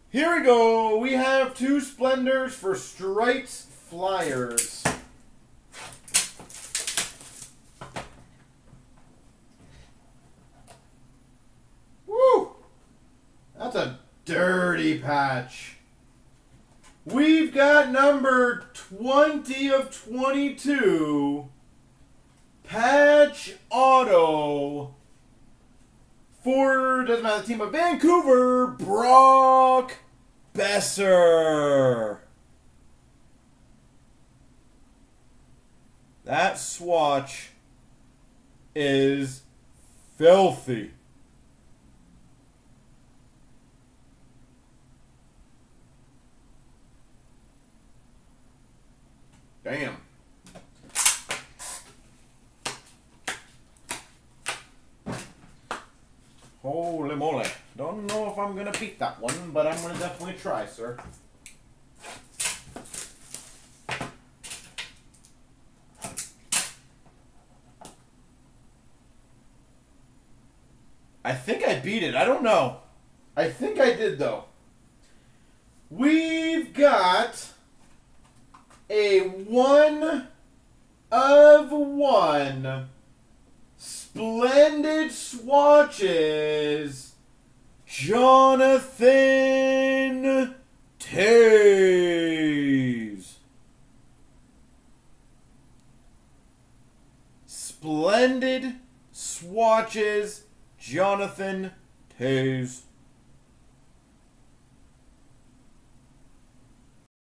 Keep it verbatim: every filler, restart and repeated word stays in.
Here we go. We have two Splendors for Streitsflyers. Woo! That's a dirty patch. We've got number twenty of twenty-two. Patch auto. For, doesn't matter the team of Vancouver, Brock Besser. That swatch is filthy. Damn. Holy moly. Don't know if I'm going to beat that one, but I'm going to definitely try, sir. I think I beat it. I don't know. I think I did, though. We've got a one of one Splendid swatches, Jonathan Toews. Splendid swatches, Jonathan Toews.